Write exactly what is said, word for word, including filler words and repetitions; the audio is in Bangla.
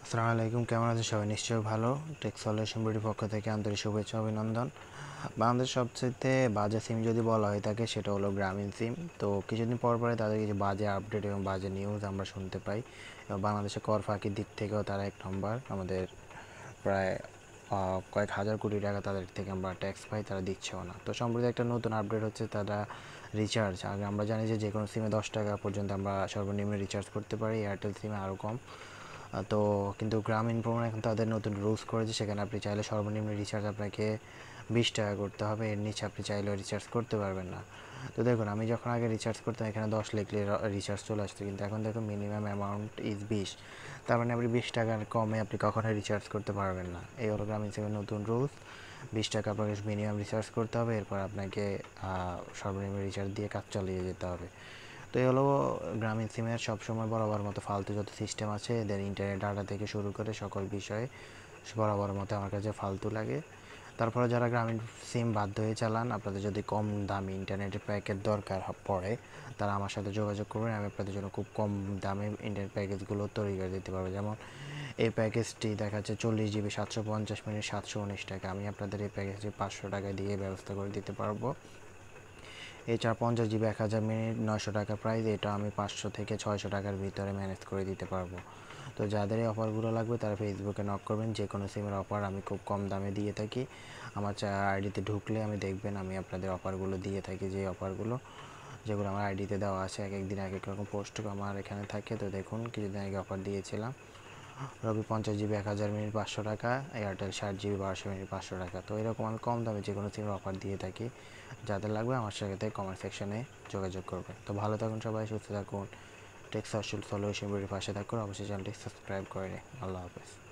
আসসালামু আলাইকুম, কেমন আছেন সবাই? নিশ্চয়ই ভালো। টেক সলিউশন বিডির পক্ষ থেকে আন্তরিক শুভেচ্ছা অভিনন্দন। বাংলাদেশ সবচেয়ে বাজে সিম যদি বলা হয় থাকে সেটা হলো গ্রামীণ সিম। তো কিছুদিন পর পরে তাদের কিছু বাজে আপডেট এবং বাজে নিউজ আমরা শুনতে পাই, এবং বাংলাদেশে কর ফাঁকির দিক থেকেও তারা এক নম্বর। আমাদের প্রায় আহ, কয়েক হাজার কোটি টাকা তাদের থেকে আমরা ট্যাক্স পাই, তারা দিচ্ছেও না। তো সম্প্রতি একটা নতুন আপডেট হচ্ছে, তারা রিচার্জ, আগে আমরা জানি যে যে কোনো সিমে দশ টাকা পর্যন্ত আমরা সর্বনিম্ন রিচার্জ করতে পারি, এয়ারটেল সিমে আরও কম। আহ, তো কিন্তু গ্রামীণ ফোন এখন তাদের নতুন রুলস করেছে, সেখানে আপনি চাইলে সর্বনিম্ন রিচার্জ আপনাকে বিশ টাকা করতে হবে, এর নিচে আপনি চাইলেও রিচার্জ করতে পারবেন না। তো দেখুন, আমি যখন আগে রিচার্জ করতাম এখানে দশ লিখলে রিচার্জ চলে আসতো, কিন্তু এখন দেখুন মিনিমাম অ্যামাউন্ট ইজ বিশ। তার মানে আপনি বিশ টাকার কমে আপনি কখনোই রিচার্জ করতে পারবেন না। এই হলো গ্রামীণ সিমের নতুন রুলস। বিশ টাকা আপনাকে মিনিমাম রিচার্জ করতে হবে, এরপর আপনাকে সর্বনিম্ন রিচার্জ দিয়ে কাজ চালিয়ে যেতে হবে। তো এই হলো গ্রামীণ সিমের সবসময় বরাবর মতো ফালতু যত সিস্টেম আছে, এদের ইন্টারনেট ডাটা থেকে শুরু করে সকল বিষয়ে বরাবর মতো আমার কাছে ফালতু লাগে। তারপরে যারা গ্রামীণ সিম বাধ্য হয়ে চালান, আপনাদের যদি কম দামি ইন্টারনেটের প্যাকেজ দরকার পড়ে, তারা আমার সাথে যোগাযোগ করবেন। আমি আপনাদের জন্য খুব কম দামে ইন্টারনেট প্যাকেজগুলো তৈরি করে দিতে পারবো। যেমন এই প্যাকেজটি দেখা যাচ্ছে চল্লিশ জিবি সাতশো পঞ্চাশ মিনিট সাতশো উনিশ টাকা, আমি আপনাদের এই প্যাকেজটি পাঁচশো টাকা দিয়ে ব্যবস্থা করে দিতে পারবো। এছাড়া পঞ্চাশ জিবি এক হাজার মিনিট নয়শো টাকা প্রাইস, এটা আমি পাঁচশো থেকে ছয়শো টাকার ভিতরে ম্যানেজ করে দিতে পারবো। তো যাদের এই অফারগুলো লাগবে তারা ফেসবুকে নক করবেন। যে কোনো সিমের অফার আমি খুব কম দামে দিয়ে থাকি। আমার আইডিতে ঢুকলে আমি দেখবেন আমি আপনাদের অফারগুলো দিয়ে থাকি, যে অফারগুলো যেগুলো আমার আইডিতে দেওয়া আছে, এক এক দিন এক এক রকম পোস্ট আমার এখানে থাকে। তো দেখুন, কিছুদিন আগে অফার দিয়েছিলাম রবি পঞ্চাশ জিবি এক হাজার মিনিট পাঁচশো টাকা, এয়ারটেল ষাট জিবি বারোশো মিনিট পাঁচশো টাকা। তো এরকম আমি কম দামে যে কোনো সিমের অফার দিয়ে থাকি। যাদের লাগবে আমার সাথে কমেন্ট সেকশনে যোগাযোগ করবে। তো ভালো থাকুন সবাই, সুস্থ থাকুন। টেক সলিউশন ভিডিওর পাশে থাকুন, অবশ্যই চ্যানেলটি সাবস্ক্রাইব করে নিন। আল্লাহ হাফেজ।